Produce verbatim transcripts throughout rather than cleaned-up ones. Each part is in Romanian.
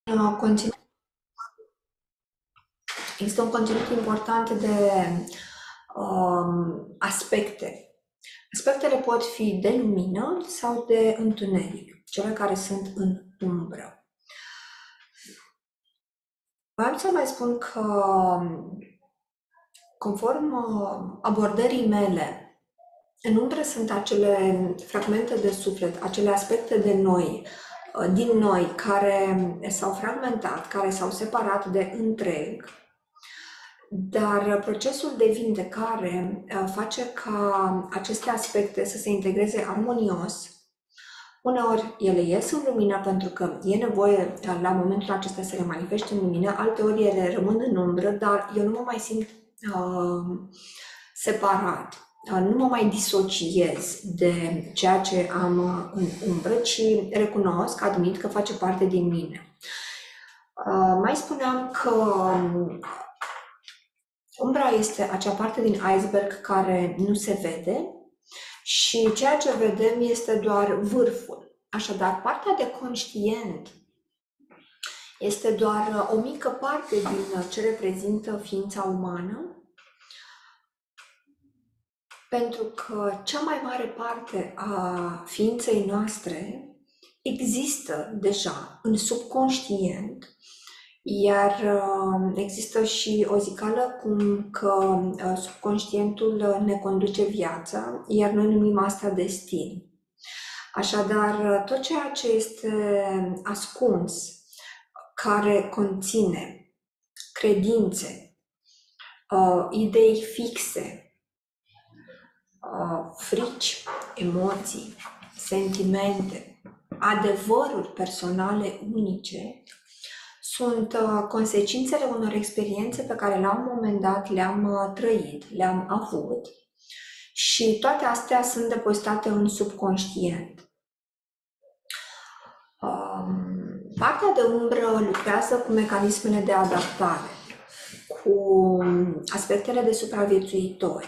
uh, conținut, există un conținut important de um, aspecte. Aspectele pot fi de lumină sau de întuneric, cele care sunt în umbră. Vreau să mai spun că, conform uh, abordării mele, în umbră sunt acele fragmente de suflet, acele aspecte de noi, uh, din noi, care s-au fragmentat, care s-au separat de întreg. Dar procesul de vindecare uh, face ca aceste aspecte să se integreze armonios. Uneori ele ies în lumină pentru că e nevoie uh, la momentul acesta să le manifeste în lumină, alteori ele rămân în umbră, dar eu nu mă mai simt uh, separat, uh, nu mă mai disociez de ceea ce am uh, în umbră, ci recunosc, admit că face parte din mine. Uh, mai spuneam că umbra este acea parte din iceberg care nu se vede și ceea ce vedem este doar vârful. Așadar, partea de conștient este doar o mică parte din ce reprezintă ființa umană, pentru că cea mai mare parte a ființei noastre există deja în subconștient. Iar uh, există și o zicală cum că uh, subconștientul ne conduce viața, iar noi numim asta destin. Așadar, tot ceea ce este ascuns, care conține credințe, uh, idei fixe, uh, frici, emoții, sentimente, adevăruri personale unice, sunt uh, consecințele unor experiențe pe care la un moment dat le-am uh, trăit, le-am avut și toate astea sunt depozitate în subconștient. Um, partea de umbră lucrează cu mecanismele de adaptare, cu aspectele de supraviețuitori.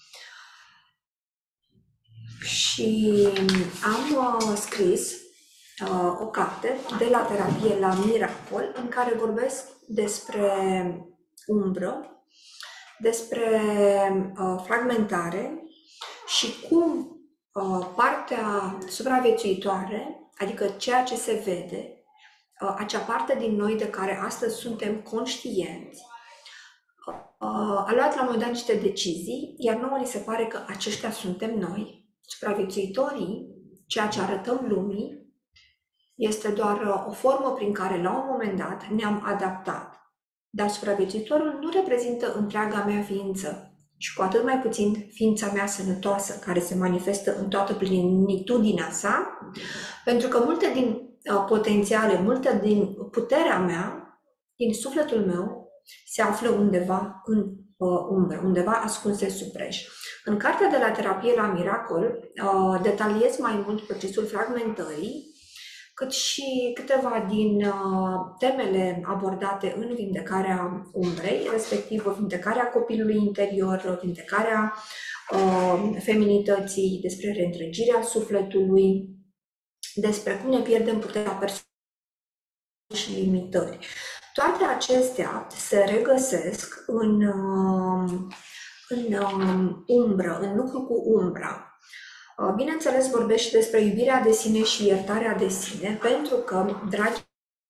Și am uh, scris uh, o carte de la terapie la miracol în care vorbesc despre umbră, despre uh, fragmentare și cum uh, partea supraviețuitoare, adică ceea ce se vede, uh, acea parte din noi de care astăzi suntem conștienți, uh, a luat la un moment dat niște decizii, iar nouă ni se pare că aceștia suntem noi. Supraviețuitorii, ceea ce arătăm lumii, este doar o formă prin care la un moment dat ne-am adaptat. Dar supraviețuitorul nu reprezintă întreaga mea ființă și cu atât mai puțin ființa mea sănătoasă, care se manifestă în toată plenitudinea sa, pentru că multe din uh, potențiale, multe din puterea mea, din sufletul meu, se află undeva în uh, umbră, undeva ascunse sub preș. În cartea de la terapie la miracol uh, detaliez mai mult procesul fragmentării, cât și câteva din uh, temele abordate în vindecarea umbrei, respectiv vindecarea copilului interior, vindecarea uh, feminității, despre reîntregirea sufletului, despre cum ne pierdem puterea personală și limitări. Toate acestea se regăsesc în, uh, în uh, umbră, în lucru cu umbra. Bineînțeles, vorbesc și despre iubirea de sine și iertarea de sine, pentru că, dragi,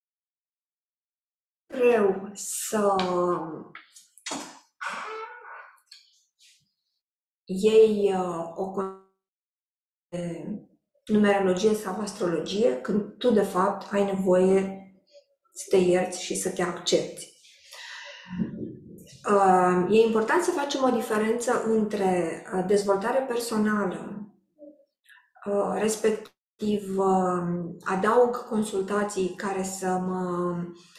greu să iei o numerologie sau astrologie când tu, de fapt, ai nevoie să te ierți și să te accepti. E important să facem o diferență între dezvoltare personală, respectiv adaug consultații care să mă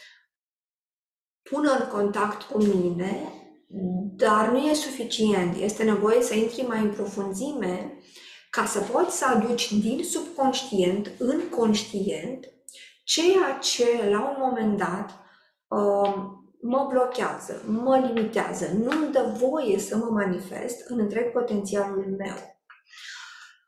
pună în contact cu mine, dar nu e suficient. Este nevoie să intri mai în profunzime ca să poți să aduci din subconștient în conștient ceea ce la un moment dat mă blochează, mă limitează, nu-mi dă voie să mă manifest în întreg potențialul meu.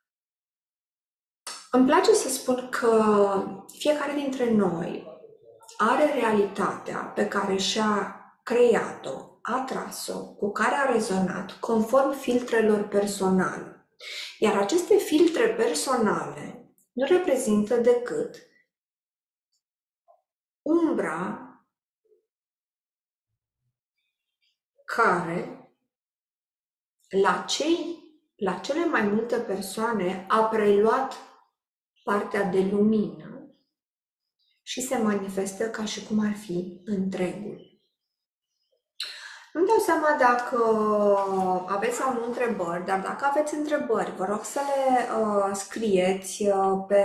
Îmi place să spun că fiecare dintre noi are realitatea pe care și-a creat-o, a tras-o, cu care a rezonat, conform filtrelor personale. Iar aceste filtre personale nu reprezintă decât umbra care la, cei, la cele mai multe persoane a preluat partea de lumină și se manifestă ca și cum ar fi întregul. Nu-mi dau seama dacă aveți sau nu întrebări, dar dacă aveți întrebări, vă rog să le uh, scrieți uh, pe,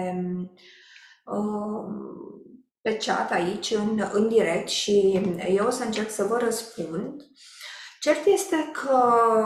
uh, pe chat aici, în, în direct, și eu o să încerc să vă răspund. Cert este că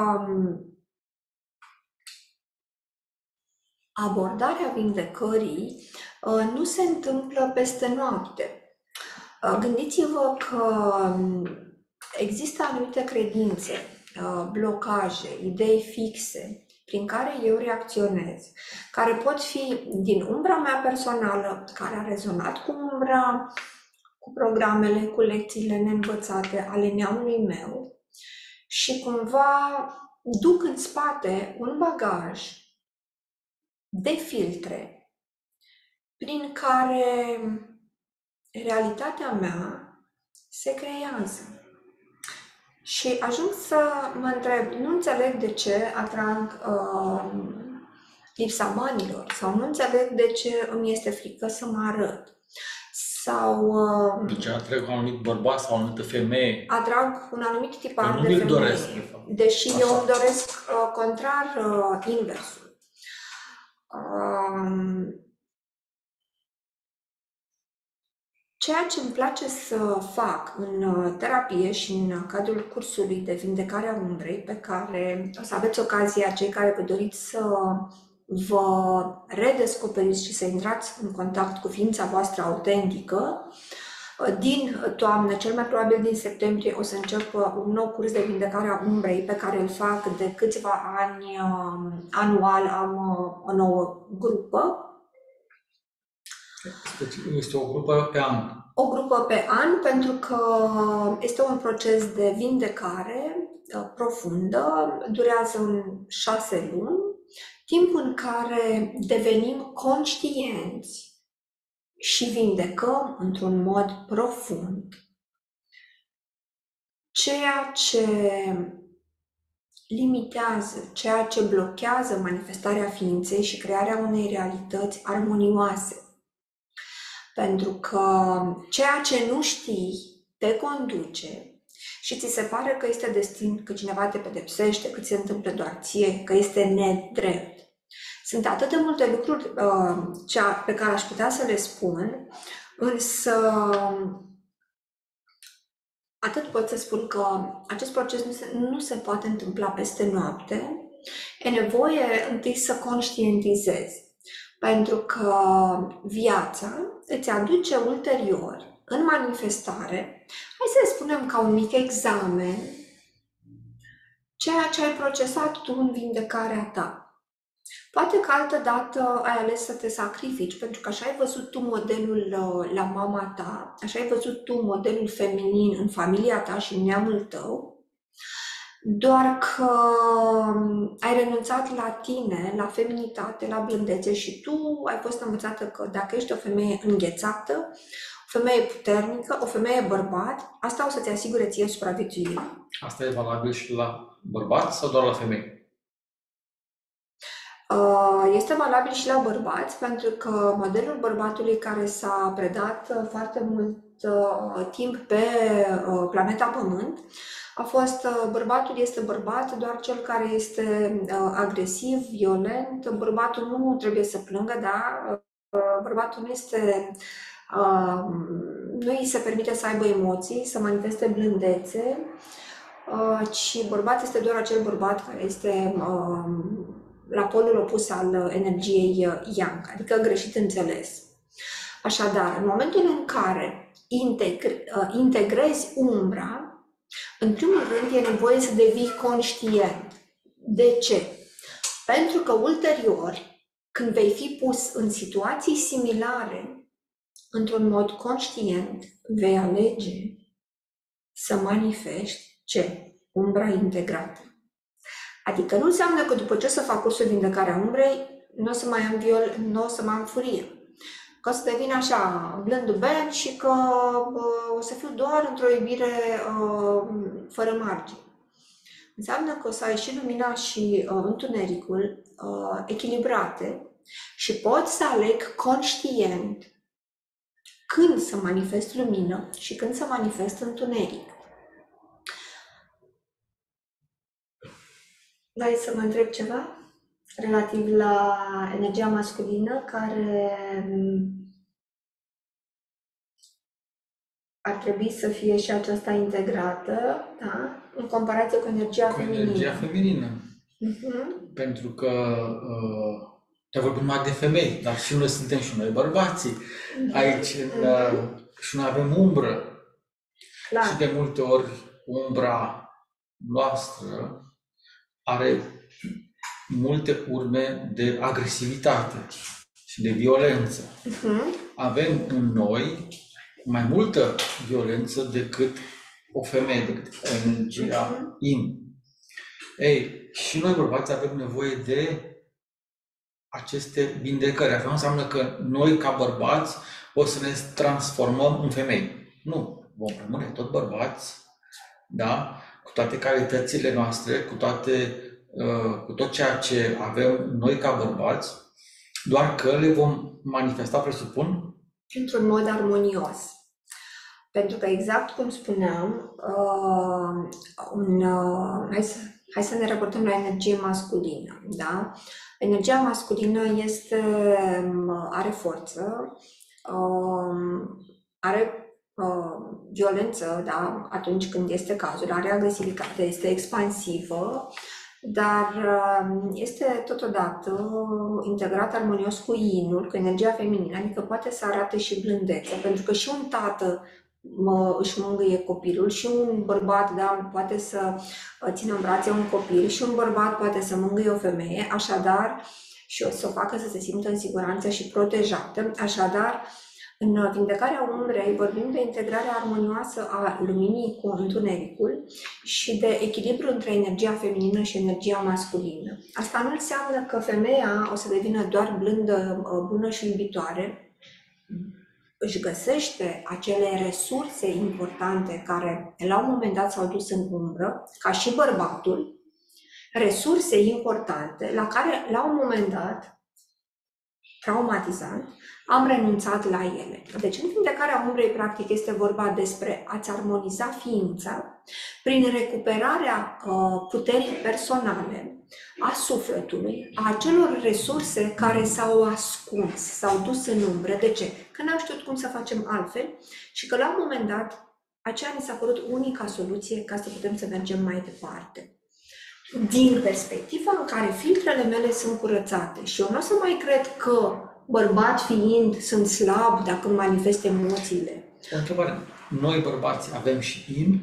abordarea vindecării uh, nu se întâmplă peste noapte. Uh, gândiți-vă că există anumite credințe, blocaje, idei fixe prin care eu reacționez, care pot fi din umbra mea personală, care a rezonat cu umbra, cu programele, cu lecțiile neînvățate ale neamului meu și cumva duc în spate un bagaj de filtre prin care realitatea mea se creează. Și ajung să mă întreb, nu înțeleg de ce atrag uh, lipsa banilor, sau nu înțeleg de ce îmi este frică să mă arăt. Sau... Uh, de ce atrag un anumit bărbat sau o anumită femeie? Atrag un anumit tipar eu de femeie, doresc, de fapt. Deși Așa. eu îmi doresc uh, contrar uh, inversul. Uh, Ceea ce îmi place să fac în terapie și în cadrul cursului de vindecare a umbrei, pe care o să aveți ocazia, cei care vă doriți să vă redescoperiți și să intrați în contact cu ființa voastră autentică, din toamnă, cel mai probabil din septembrie, o să încep un nou curs de vindecare a umbrei pe care îl fac de câțiva ani anual, am o nouă grupă. Este o grupă pe an. O grupă pe an, pentru că este un proces de vindecare profundă, durează în șase luni, timp în care devenim conștienți și vindecăm într-un mod profund ceea ce limitează, ceea ce blochează manifestarea ființei și crearea unei realități armonioase. Pentru că ceea ce nu știi te conduce și ți se pare că este destin, că cineva te pedepsește, că ți se întâmplă doar ție, că este nedrept. Sunt atât de multe lucruri uh, pe care aș putea să le spun, însă atât pot să spun că acest proces nu se, nu se poate întâmpla peste noapte. E nevoie întâi să conștientizezi. Pentru că viața îți aduce ulterior, în manifestare, hai să spunem ca un mic examen, ceea ce ai procesat tu în vindecarea ta. Poate că altă dată ai ales să te sacrifici, pentru că așa ai văzut tu modelul la mama ta, așa ai văzut tu modelul feminin în familia ta și în neamul tău, doar că ai renunțat la tine, la feminitate, la blândețe și tu ai fost învățată că dacă ești o femeie înghețată, o femeie puternică, o femeie bărbat, asta o să-ți asigure ție supraviețuirea. Asta e valabil și la bărbați sau doar la femei? Este valabil și la bărbați, pentru că modelul bărbatului care s-a predat foarte mult timp pe planeta Pământ a fost bărbatul este bărbat, doar cel care este agresiv, violent. Bărbatul nu trebuie să plângă, da? Bărbatul nu este, nu îi se permite să aibă emoții, să manifeste blândețe, ci bărbat este doar acel bărbat care este la polul opus al energiei yang, adică greșit înțeles. Așadar, în momentul în care integre, integrezi umbra, în primul rând e nevoie să devii conștient. De ce? Pentru că ulterior, când vei fi pus în situații similare, într-un mod conștient, vei alege să manifesti ce? Umbra integrată. Adică nu înseamnă că după ce o să fac cursul Vindecarea Umbrei, nu o să mai am viol, nu o să mai am furie. Că o să devin așa, blândubel și că uh, o să fiu doar într-o iubire uh, fără margini. Înseamnă că o să ai și lumina și uh, întunericul uh, echilibrate și pot să aleg conștient când să manifest lumină și când să manifest întuneric. Vrei să mă întreb ceva relativ la energia masculină care ar trebui să fie și aceasta integrată, da? În comparație cu energia Cu feminină. energia feminină. Uh-huh. Pentru că uh, te vorbim numai de femei, dar și noi suntem și noi bărbații. Aici uh, și noi avem umbră. Clar. Și de multe ori umbra noastră are multe urme de agresivitate și de violență. Uh-huh. Avem în noi mai multă violență decât o femeie, decât energia yin. Ei, și noi bărbați avem nevoie de aceste vindecări. Asta nu înseamnă că noi, ca bărbați, o să ne transformăm în femei. Nu. Vom rămâne tot bărbați, da? Cu toate calitățile noastre, cu, toate, uh, cu tot ceea ce avem noi ca bărbați, doar că le vom manifesta, presupun, într-un mod armonios. Pentru că, exact cum spuneam, uh, un, uh, hai, să, hai să ne raportăm la energie masculină. Da? Energia masculină este, are forță, uh, are uh, violență, da? Atunci când este cazul, are agresivitate, este expansivă, dar uh, este totodată integrat armonios cu yin-ul, cu energia feminină, adică poate să arate și blândețe, pentru că și un tată mă, își mângâie copilul și un bărbat, da, poate să țină în brațe un copil și un bărbat poate să mângâie o femeie, așadar, și o să o facă să se simtă în siguranță și protejată. Așadar, în Vindecarea Umbrei vorbim de integrarea armonioasă a luminii cu întunericul și de echilibru între energia feminină și energia masculină. Asta nu înseamnă că femeia o să devină doar blândă, bună și iubitoare. Își găsește acele resurse importante care la un moment dat s-au dus în umbră, ca și bărbatul, resurse importante la care la un moment dat, traumatizant, am renunțat la ele. Deci în Vindecarea Umbrei, practic, este vorba despre a-ți armoniza ființa prin recuperarea uh, puterii personale, a sufletului, a acelor resurse care s-au ascuns, s-au dus în umbră. De ce? Că n-am știut cum să facem altfel și că la un moment dat aceea mi s-a părut unica soluție ca să putem să mergem mai departe. Din perspectiva în care filtrele mele sunt curățate și eu nu o să mai cred că bărbat fiind sunt slab dacă îmi manifest emoțiile. O întrebare. Noi bărbați avem și yin?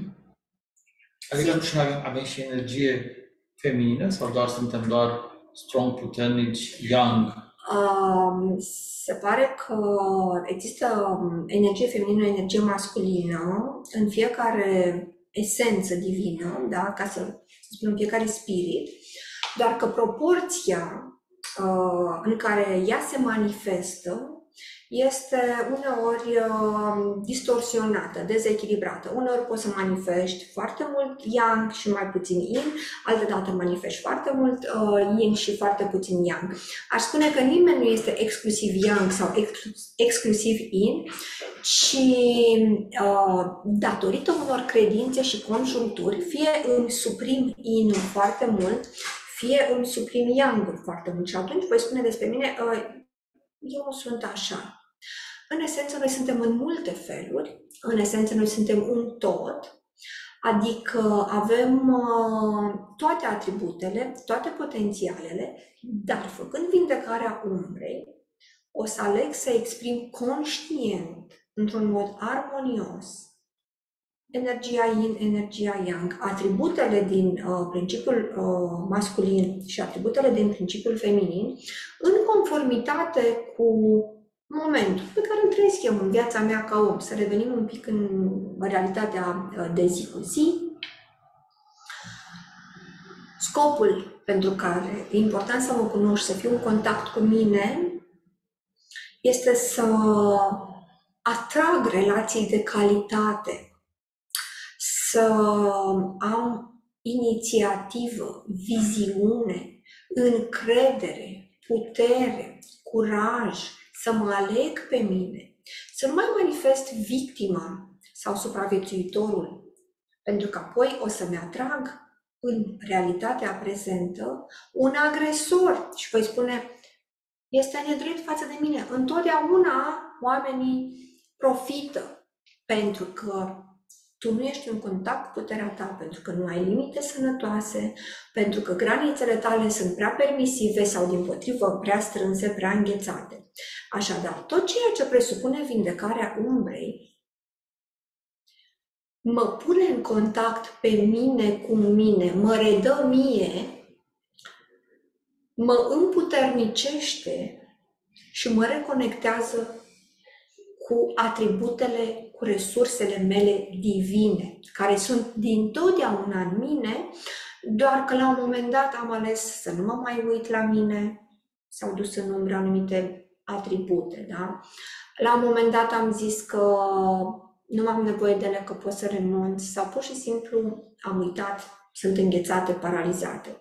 Adică nu și avem, avem și energie feminină sau doar suntem doar strong, puternici, yang? Uh, se pare că există energie feminină, energie masculină în fiecare esență divină, da? Ca să, să spunem fiecare spirit, doar că proporția uh, în care ea se manifestă este uneori uh, distorsionată, dezechilibrată. Uneori poți să manifesti foarte mult yang și mai puțin yin, altădată manifesti foarte mult uh, yin și foarte puțin yang. Aș spune că nimeni nu este exclusiv yang sau ex- exclusiv yin, ci uh, datorită unor credințe și conjuncturi, fie îmi suprim yin foarte mult, fie îmi suprim yang foarte mult. Și atunci voi spune despre mine, uh, eu nu sunt așa. În esență, noi suntem în multe feluri, în esență, noi suntem un tot, adică avem uh, toate atributele, toate potențialele, dar făcând Vindecarea Umbrei, o să aleg să exprim conștient, într-un mod armonios, energia yin, energia yang, atributele din uh, principiul uh, masculin și atributele din principiul feminin, în conformitate cu momentul pe care îl trăiesc eu în viața mea ca om, să revenim un pic în realitatea de zi cu zi. Scopul pentru care e important să mă cunoști, să fiu în contact cu mine, este să atrag relații de calitate, să am inițiativă, viziune, încredere, putere, curaj, să mă aleg pe mine, să nu mai manifest victima sau supraviețuitorul, pentru că apoi o să-mi atrag în realitatea prezentă un agresor și voi spune, este nedrept față de mine. Întotdeauna oamenii profită pentru că tu nu ești în contact cu puterea ta, pentru că nu ai limite sănătoase, pentru că granițele tale sunt prea permisive sau, dimpotrivă, prea strânse, prea înghețate. Așadar, tot ceea ce presupune vindecarea umbrei mă pune în contact pe mine cu mine, mă redă mie, mă împuternicește și mă reconectează cu atributele, cu resursele mele divine, care sunt dintotdeauna în mine, doar că la un moment dat am ales să nu mă mai uit la mine, s-au dus în umbră anumite atribute, da? La un moment dat am zis că nu am nevoie de ele, că pot să renunț, sau pur și simplu am uitat, sunt înghețate, paralizate.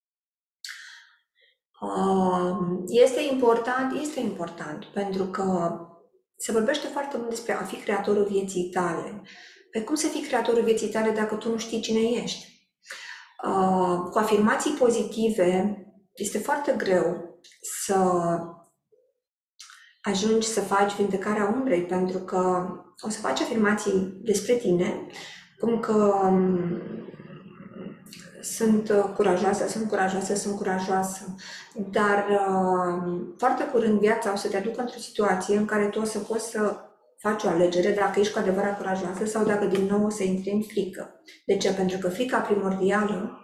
Este important, este important, pentru că se vorbește foarte mult despre a fi creatorul vieții tale. Pe cum să fii creatorul vieții tale dacă tu nu știi cine ești? Cu afirmații pozitive este foarte greu să ajungi să faci vindecarea umbrei, pentru că o să faci afirmații despre tine, cum că sunt curajoasă, sunt curajoasă, sunt curajoasă, dar foarte curând viața o să te aducă într-o situație în care tu o să poți să faci o alegere dacă ești cu adevărat curajoasă sau dacă din nou o să intri în frică. De ce? Pentru că frica primordială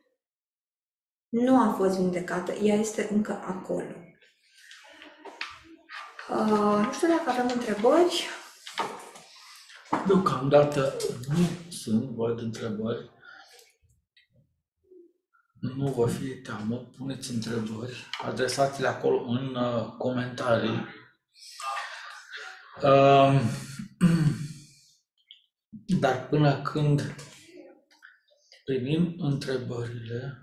nu a fost vindecată, ea este încă acolo. Uh, nu știu dacă avem întrebări. Deocamdată nu sunt, văd întrebări. Nu vă fie teamă, puneți întrebări, adresați-le acolo în uh, comentarii. Uh, dar până când primim întrebările,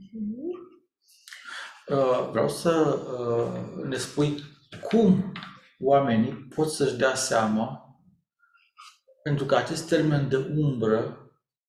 uh, vreau să uh, ne spui cum oamenii pot să-și dea seama, pentru că acest termen de umbră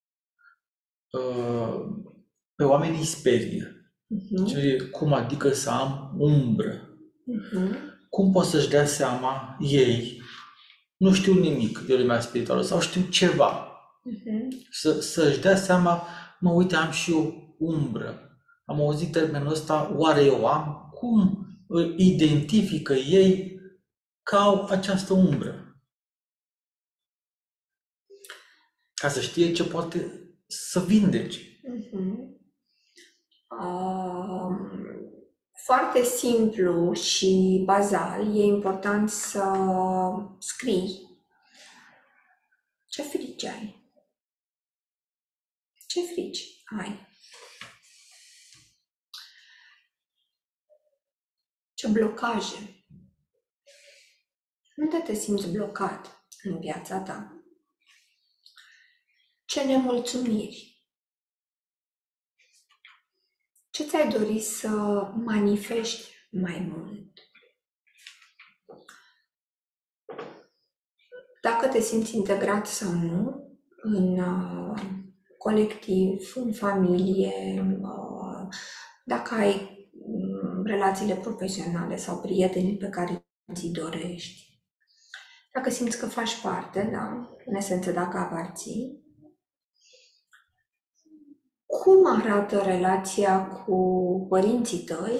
uh, pe oamenii îi sperie. Uh-huh. Ce, cum adică să am umbră? Uh-huh. Cum pot să-și dea seama ei, nu știu nimic de lumea spirituală sau știu ceva, uh-huh. să, să-și dea seama, mă, uite, am și eu umbră. Am auzit termenul ăsta, oare eu am? Cum identifică ei că au această umbră? Ca să știe ce poate să vindece. Uh-huh. Uh, foarte simplu și bazal, e important să scrii ce frici ai. Ce frici ai? Ce blocaje? Unde te simți blocat în viața ta? Ce nemulțumiri? Ce ți-ai dori să manifesti mai mult? Dacă te simți integrat sau nu în uh, colectiv, în familie, uh, dacă ai um, relațiile profesionale sau prietenii pe care ți-i dorești, dacă simți că faci parte, da, în esență dacă aparții, cum arată relația cu părinții tăi?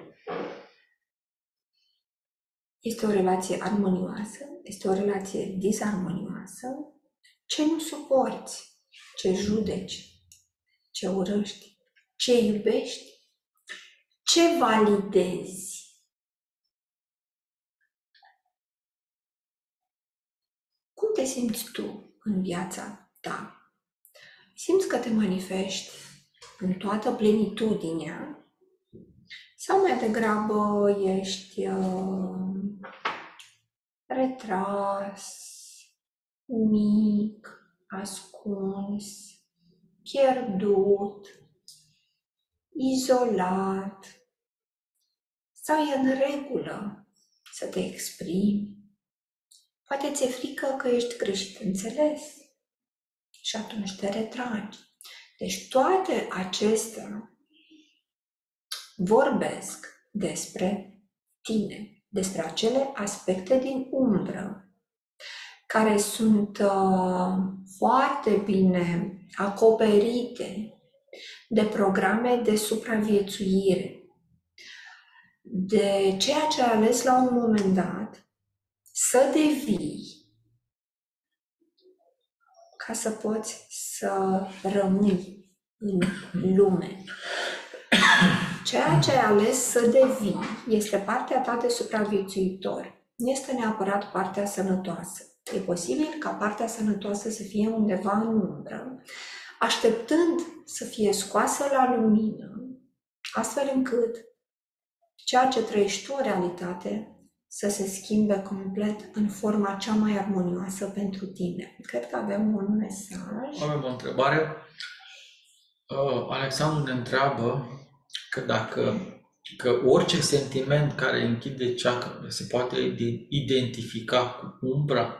Este o relație armonioasă? Este o relație disarmonioasă? Ce nu suporți? Ce judeci? Ce urăști? Ce iubești? Ce validezi? te simți tu în viața ta? Simți că te manifesti în toată plenitudinea sau mai degrabă ești uh, retras, mic, ascuns, pierdut, izolat, sau e în regulă să te exprimi? Poate ți-e frică că ești greșit înțeles și atunci te retragi. Deci toate acestea vorbesc despre tine, despre acele aspecte din umbră care sunt uh, foarte bine acoperite de programe de supraviețuire, de ceea ce ai ales la un moment dat să devii ca să poți să rămâi în lume. Ceea ce ai ales să devii este partea ta de supraviețuitor. Nu este neapărat partea sănătoasă. E posibil ca partea sănătoasă să fie undeva în umbră, așteptând să fie scoasă la lumină, astfel încât ceea ce trăiești tu în realitate să se schimbe complet în forma cea mai armonioasă pentru tine. Cred că avem un mesaj. Avem o întrebare. Uh, Alexandru ne întreabă că dacă că orice sentiment care închide chakrele se poate identifica cu umbra?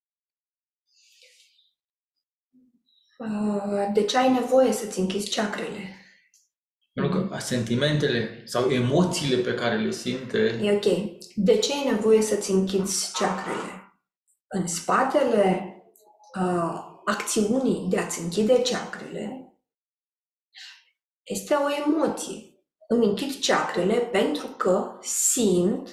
Uh, de ce ai nevoie să-ți închizi chakrele? Pentru că sentimentele sau emoțiile pe care le simte... E ok. De ce ai nevoie să-ți închizi chakrele? În spatele uh, acțiunii de a-ți închide chakrele este o emoție. Îmi închid chakrele pentru că simt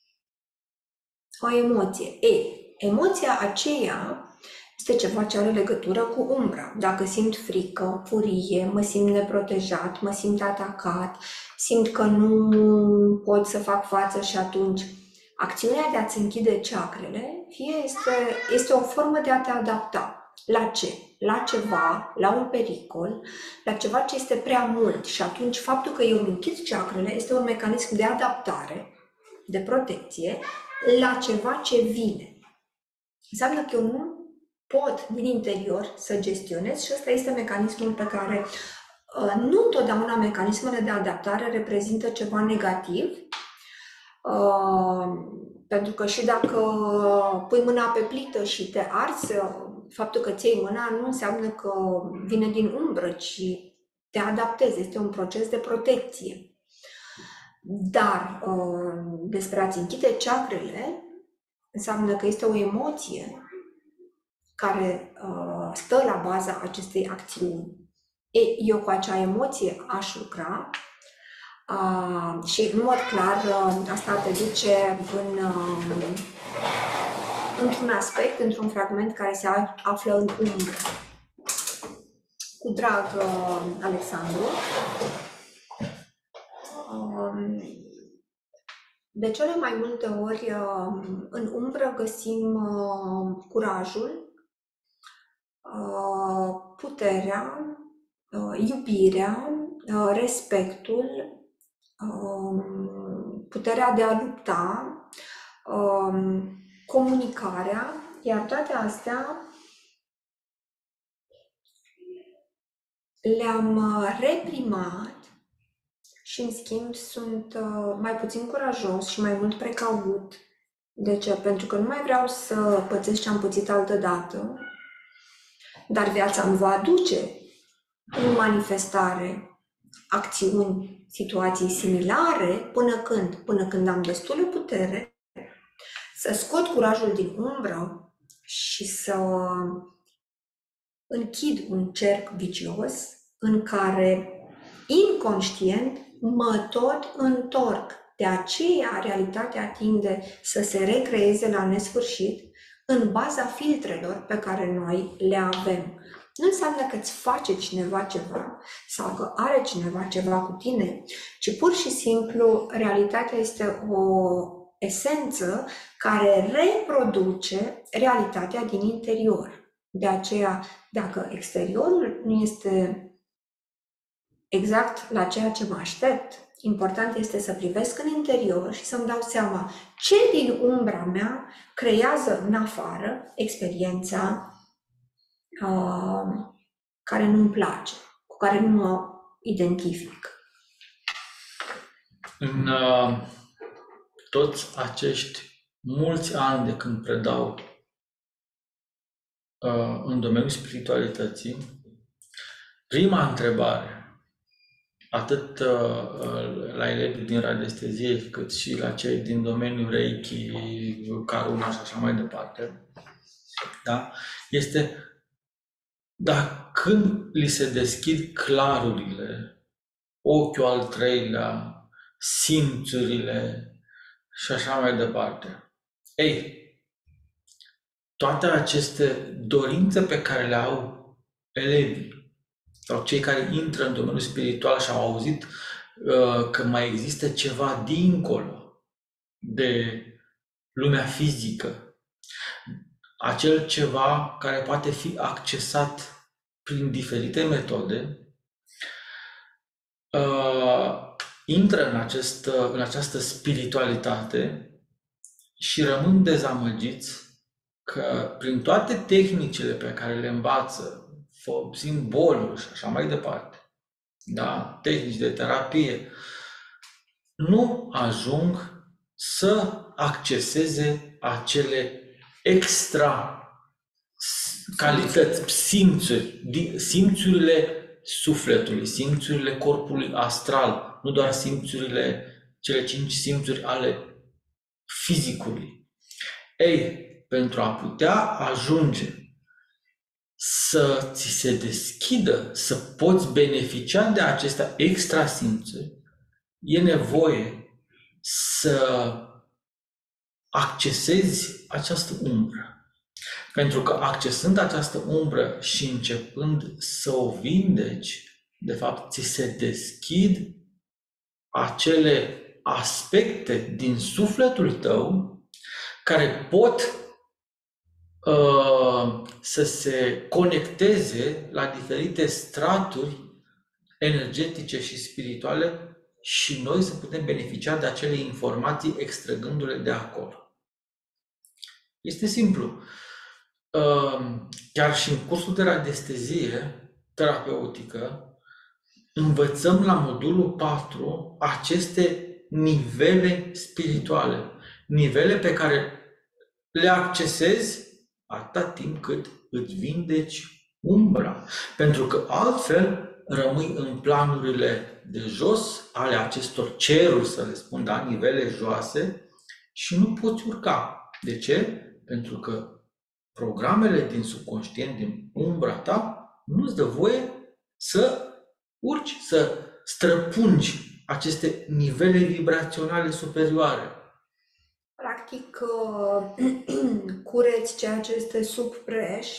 o emoție. E, emoția aceea este ceva ce are legătură cu umbra. Dacă simt frică, furie, mă simt neprotejat, mă simt atacat, simt că nu pot să fac față și atunci acțiunea de a-ți închide chakrele fie este, este o formă de a te adapta. La ce? La ceva, la un pericol, la ceva ce este prea mult și atunci faptul că eu îmi închid chakrele este un mecanism de adaptare, de protecție, la ceva ce vine. Înseamnă că eu nu pot din interior să gestionez și ăsta este mecanismul pe care uh, nu întotdeauna mecanismele de adaptare reprezintă ceva negativ, uh, pentru că și dacă pui mâna pe plită și te arzi, faptul că ți iei mâna nu înseamnă că vine din umbră, ci te adaptezi, este un proces de protecție. Dar uh, despre a-ți închide chakrele înseamnă că este o emoție care uh, stă la baza acestei acțiuni. E, eu cu acea emoție aș lucra uh, și în mod clar uh, asta te duce în, uh, într-un aspect, într-un fragment care se află în umbră. Cu drag, uh, Alexandru. Uh, de cele mai multe ori uh, în umbră găsim uh, curajul, puterea, iubirea, respectul, puterea de a lupta, comunicarea, iar toate astea le-am reprimat și, în schimb, sunt mai puțin curajos și mai mult precaut. De ce? Pentru că nu mai vreau să pățesc ce am pățit altădată, dar viața îmi va aduce în manifestare acțiuni, situații similare, până când? Până când am destulă putere să scot curajul din umbră și să închid un cerc vicios în care inconștient mă tot întorc. De aceea realitatea tinde să se recreeze la nesfârșit în baza filtrelor pe care noi le avem. Nu înseamnă că îți face cineva ceva sau că are cineva ceva cu tine, ci pur și simplu realitatea este o esență care reproduce realitatea din interior. De aceea, dacă exteriorul nu este exact la ceea ce mă aștept, important este să privesc în interior și să-mi dau seama ce din umbra mea creează în afară experiența uh, care nu-mi place, cu care nu mă identific. În uh, toți acești mulți ani de când predau uh, în domeniul spiritualității, prima întrebare, atât uh, la elevii din radiestezie, cât și la cei din domeniul Reiki, Karuna și așa mai departe, da? Este dar când li se deschid clarurile, ochiul al treilea, simțurile și așa mai departe. Ei, toate aceste dorințe pe care le au elevii sau cei care intră în domeniul spiritual și au auzit uh, că mai există ceva dincolo de lumea fizică, acel ceva care poate fi accesat prin diferite metode, uh, intră în, acest, în această spiritualitate și rămân dezamăgiți că prin toate tehnicile pe care le învață, simboluri și așa mai departe, da, tehnici de terapie, nu ajung să acceseze acele extra calități, simțuri, simțurile sufletului, simțurile corpului astral, nu doar simțurile, cele cinci simțuri ale fizicului. Ei, pentru a putea ajunge să ți se deschidă, să poți beneficia de aceste extra simțuri, e nevoie să accesezi această umbră. Pentru că accesând această umbră și începând să o vindeci, de fapt, ți se deschid acele aspecte din sufletul tău care pot uh, să se conecteze la diferite straturi energetice și spirituale și noi să putem beneficia de acele informații extrăgându-le de acolo. Este simplu. Chiar și în cursul de radiestezie terapeutică învățăm la modulul patru aceste nivele spirituale, nivele pe care le accesezi atâta timp cât îți vindeci umbra, pentru că altfel rămâi în planurile de jos ale acestor ceruri, să le spun, da, nivele joase, și nu poți urca. De ce? Pentru că programele din subconștient, din umbra ta, nu-ți dă voie să urci, să străpungi aceste nivele vibraționale superioare. Practic, cureți ceea ce este sub preș,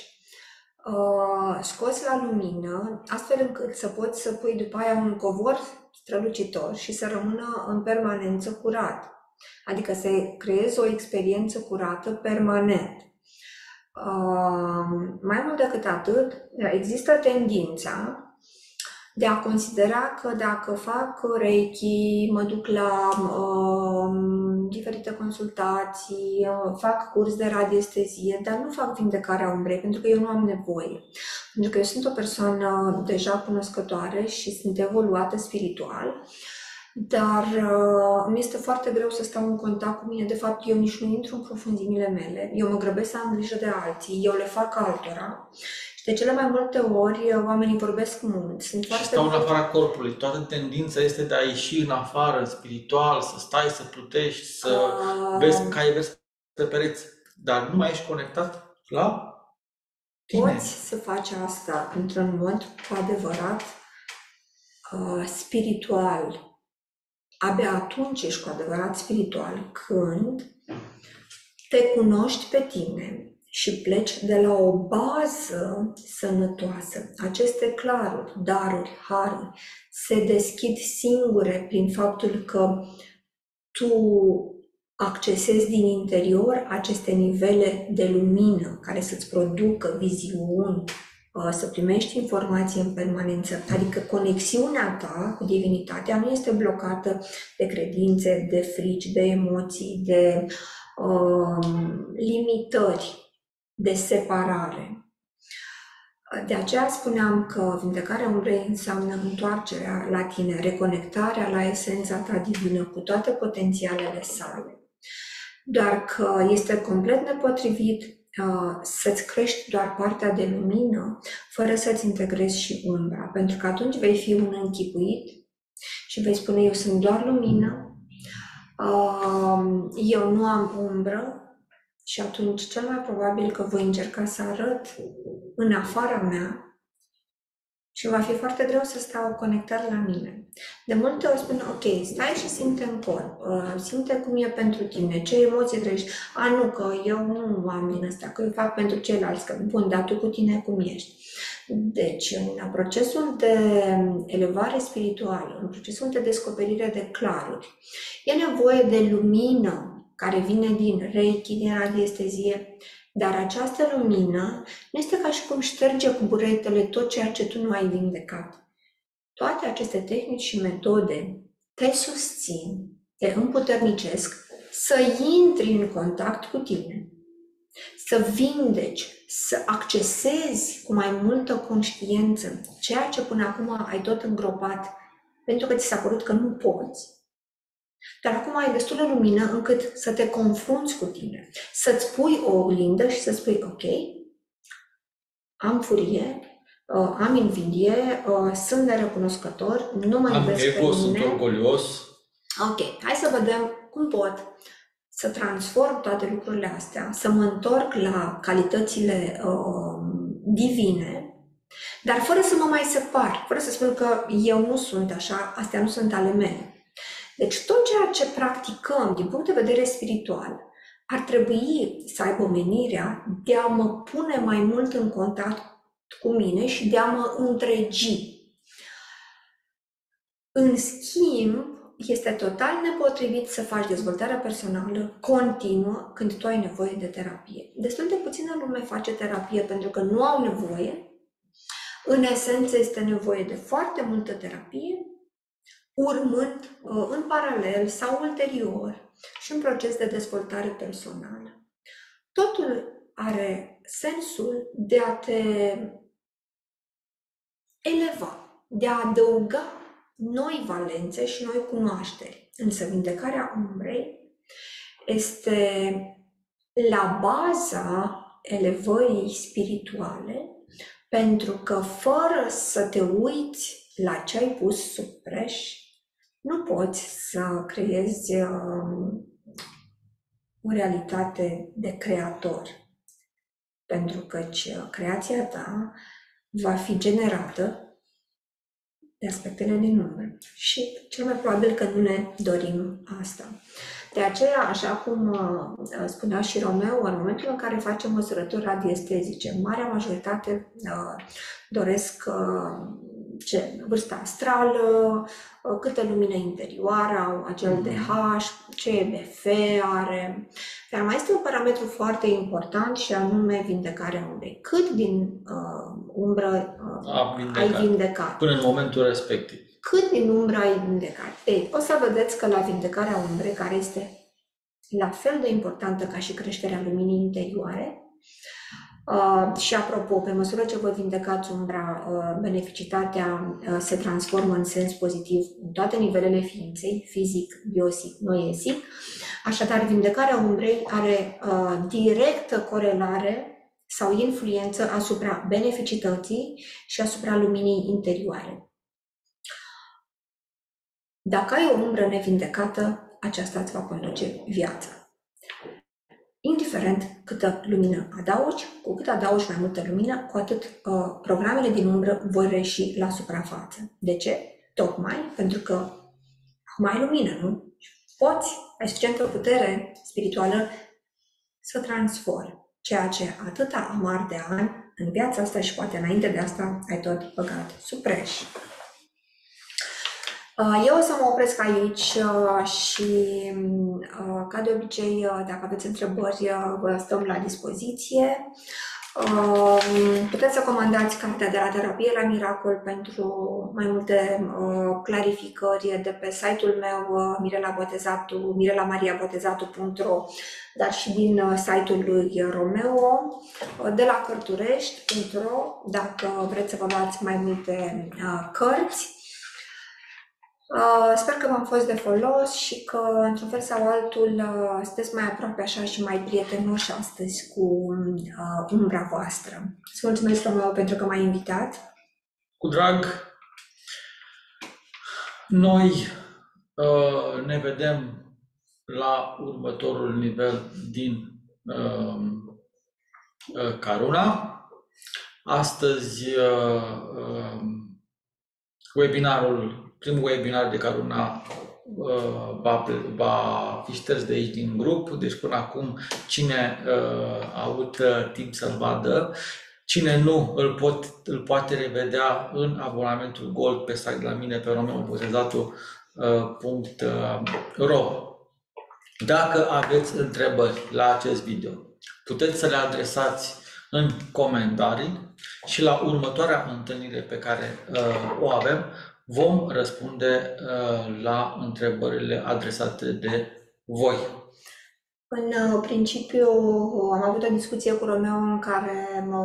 scoți la lumină, astfel încât să poți să pui după aia un covor strălucitor și să rămână în permanență curat. Adică să creezi o experiență curată permanent. Uh, mai mult decât atât, există tendința de a considera că dacă fac Reiki, mă duc la uh, diferite consultații, uh, fac curs de radiestezie, dar nu fac vindecarea umbrei, pentru că eu nu am nevoie. Pentru că eu sunt o persoană deja cunoscătoare și sunt evoluată spiritual, dar uh, mi este foarte greu să stau în contact cu mine. De fapt, eu nici nu intru în profunzimile mele. Eu mă grăbesc să am grijă de alții, eu le fac altora. Și de cele mai multe ori, oamenii vorbesc mult. Sunt și foarte stau în afara corpului. Toată tendința este de a ieși în afară, spiritual, să stai, să plutești, să uh... vezi cai vezi pe pereți. Dar nu mai ești conectat la tine. Poți să faci asta într-un mod cu adevărat uh, spiritual. Abia atunci ești cu adevărat spiritual când te cunoști pe tine și pleci de la o bază sănătoasă. Aceste claruri, daruri, haruri se deschid singure prin faptul că tu accesezi din interior aceste nivele de lumină care să-ți producă viziuni, să primești informații în permanență. Adică conexiunea ta cu divinitatea nu este blocată de credințe, de frici, de emoții, de uh, limitări, de separare. De aceea spuneam că vindecarea umbrei înseamnă întoarcerea la tine, reconectarea la esența ta divină cu toate potențialele sale. Doar că este complet nepotrivit uh, să-ți crești doar partea de lumină fără să-ți integrezi și umbra, pentru că atunci vei fi un închipuit și vei spune eu sunt doar lumină, uh, eu nu am umbră. Și atunci, cel mai probabil că voi încerca să arăt în afara mea și va fi foarte greu să stau conectat la mine. De multe ori spun, ok, stai și simte în corp, simte cum e pentru tine, ce emoții trăiești. A, nu, că eu nu am din asta, că eu fac pentru ceilalți, că bun, dar tu cu tine cum ești. Deci, în procesul de elevare spirituală, în procesul de descoperire de claruri, e nevoie de lumină care vine din Reiki, din radiestezie, dar această lumină nu este ca și cum șterge cu buretele tot ceea ce tu nu ai vindecat. Toate aceste tehnici și metode te susțin, te împuternicesc să intri în contact cu tine, să vindeci, să accesezi cu mai multă conștiință ceea ce până acum ai tot îngropat pentru că ți s-a părut că nu poți. Dar acum ai destulă lumină încât să te confrunți cu tine, să-ți pui o oglindă și să spui, ok, am furie, am invidie, sunt nerecunoscător, nu mă iubesc pe mine. Sunt orgolios. Ok, hai să vedem cum pot să transform toate lucrurile astea, să mă întorc la calitățile uh, divine, dar fără să mă mai separ, fără să spun că eu nu sunt așa, astea nu sunt ale mele. Deci tot ceea ce practicăm din punct de vedere spiritual ar trebui să aibă menirea de a mă pune mai mult în contact cu mine și de a mă întregi. În schimb, este total nepotrivit să faci dezvoltarea personală continuă când tu ai nevoie de terapie. Destul de puțină lume face terapie pentru că nu au nevoie. În esență este nevoie de foarte multă terapie, urmând în paralel sau ulterior și un proces de dezvoltare personală. Totul are sensul de a te eleva, de a adăuga noi valențe și noi cunoașteri. Însă vindecarea umbrei este la baza elevării spirituale, pentru că fără să te uiți la ce ai pus sub preș, nu poți să creezi um, o realitate de creator. Pentru că creația ta va fi generată de aspectele din umbră. Și cel mai probabil că nu ne dorim asta. De aceea, așa cum uh, spunea și Romeo, în momentul în care facem măsurături radiestezice, marea majoritate uh, doresc uh, ce, vârsta astrală, uh, câtă lumină interioară au, acel D H, ce E B F are. Dar mai este un parametru foarte important și anume vindecarea umbrei. Cât din uh, umbră uh, vindecat. ai vindecat? Până în momentul respectiv. Cât din umbră ai vindecat? Ei, o să vedeți că la vindecarea umbrei, care este la fel de importantă ca și creșterea luminii interioare, uh, și apropo, pe măsură ce vă vindecați umbra, uh, beneficitatea uh, se transformă în sens pozitiv în toate nivelele ființei, fizic, biosic, noesic. Așadar, vindecarea umbrei are uh, directă corelare sau influență asupra beneficității și asupra luminii interioare. Dacă ai o umbră nevindecată, aceasta îți va conduce viața. Indiferent câtă lumină adaugi, cu cât adaugi mai multă lumină, cu atât uh, programele din umbră vor reși la suprafață. De ce? Tocmai pentru că mai ai lumină, nu? Poți, ai suficientă putere spirituală să transformi ceea ce atâta amar de ani în viața asta și poate înainte de asta ai tot băgat sub preș. Eu o să mă opresc aici și, ca de obicei, dacă aveți întrebări, vă stăm la dispoziție. Puteți să comandați cartea de la terapie la miracol pentru mai multe clarificări de pe site-ul meu Mirela Botezatu, mirelamariabotezatu punct ro, dar și din site-ul lui Romeo, de la cărturești punct ro, dacă vreți să vă luați mai multe cărți. Uh, sper că v-am fost de folos și că, într-un fel sau altul, uh, sunteți mai aproape așa și mai prietenoși astăzi cu uh, umbra voastră. Îți mulțumesc, Romeo, pentru că m-ai invitat. Cu drag. Noi uh, ne vedem la următorul nivel din uh, uh, Karuna. Astăzi uh, uh, webinarul primul webinar de Karuna uh, va, va fi șters de aici din grup, deci până acum cine uh, a avut uh, timp să-l vadă, cine nu îl, pot, îl poate revedea în abonamentul Gold pe site la mine pe romeo botezatu punct ro. Dacă aveți întrebări la acest video, puteți să le adresați în comentarii și la următoarea întâlnire pe care uh, o avem, vom răspunde uh, la întrebările adresate de voi. În uh, principiu, am avut o discuție cu Romeo în care mă...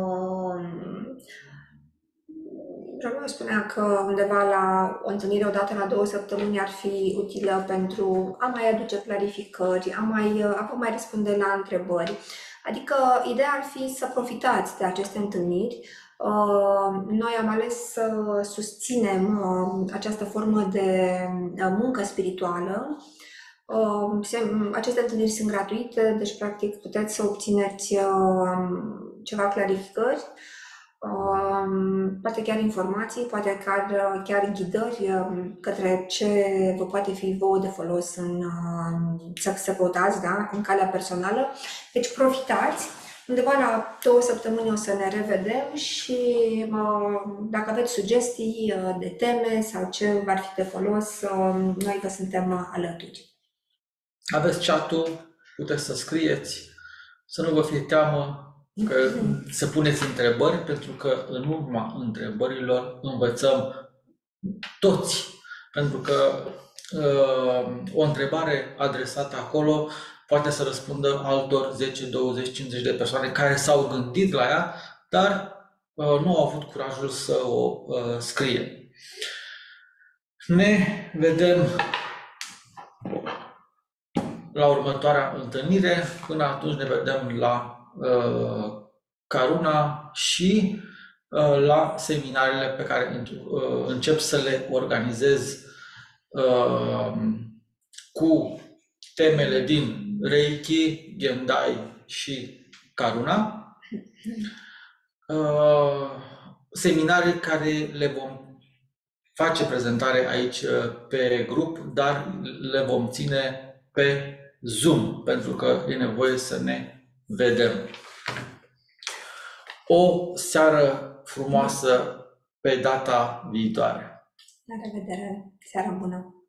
Romeo spunea că undeva la o întâlnire odată la două săptămâni ar fi utilă pentru a mai aduce clarificări, a mai, a vă mai răspunde la întrebări. Adică ideea ar fi să profitați de aceste întâlniri. Noi am ales să susținem această formă de muncă spirituală. Aceste întâlniri sunt gratuite, deci practic puteți să obțineți ceva clarificări, poate chiar informații, poate chiar, chiar ghidări către ce vă poate fi vouă de folos în, să, să votați, da, în calea personală. Deci profitați! Undeva la două săptămâni o să ne revedem și dacă aveți sugestii de teme sau ce v-ar fi de folos, noi vă suntem alături. Aveți chat-ul, puteți să scrieți, să nu vă fie teamă că să puneți întrebări, pentru că în urma întrebărilor învățăm toți. Pentru că uh, o întrebare adresată acolo poate să răspundă altor zece, douăzeci, cincizeci de persoane care s-au gândit la ea, dar uh, nu au avut curajul să o uh, scrie. Ne vedem la următoarea întâlnire. Până atunci ne vedem la uh, Karuna și uh, la seminarele pe care uh, încep să le organizez uh, cu temele din Reiki, Gendai și Karuna. Uh, seminarii care le vom face prezentare aici pe grup, dar le vom ține pe Zoom, pentru că e nevoie să ne vedem. O seară frumoasă pe data viitoare. La revedere! Seară bună!